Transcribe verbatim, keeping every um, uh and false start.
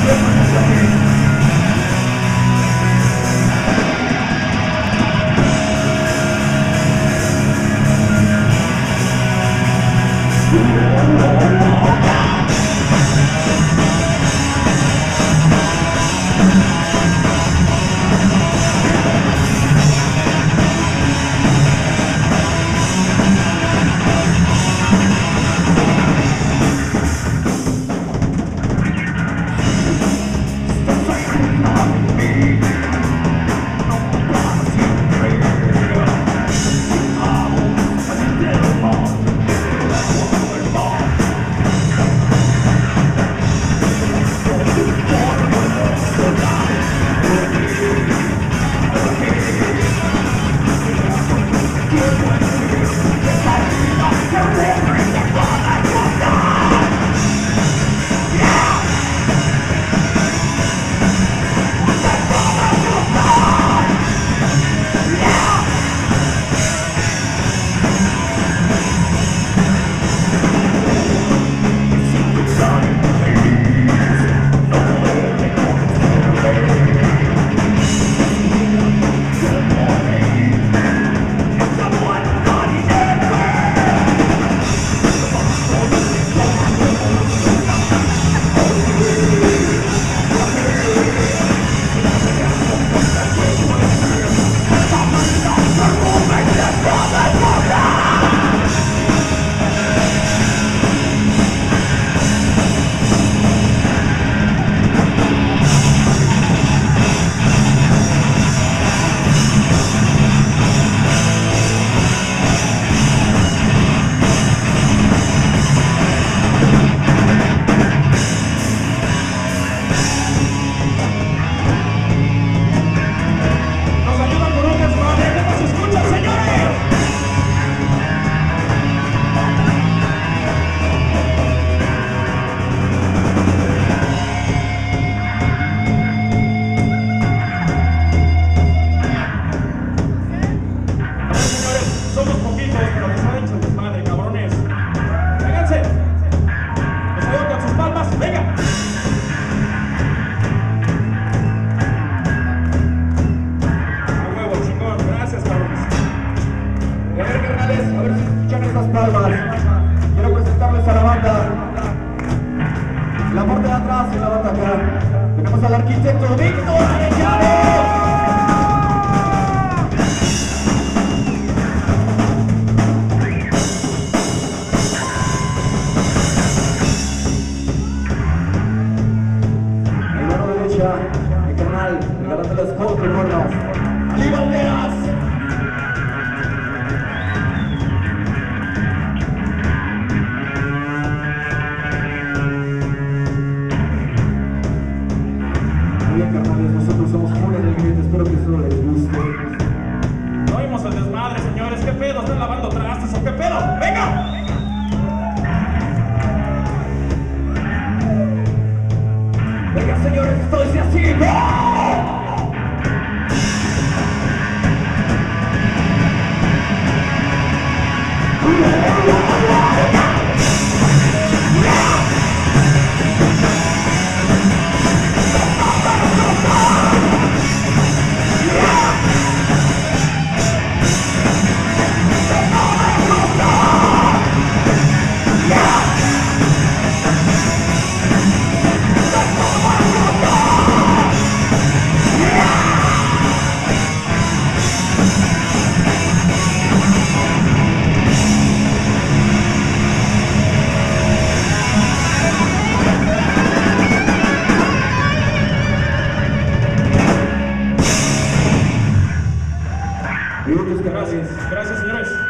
al arquitecto Víctor Arellano. Mi mano derecha, mi canal, regalando las cosas de hornos. ¡Ali Banderas! Bien, carnales, nosotros somos Furia del Grito, espero que eso les guste. No oímos el desmadre, señores. ¿Qué pedo? ¿Están lavando trastes o qué pedo? ¡Venga! Venga, señores, esto dice así. ¡No! Gracias, gracias, señores.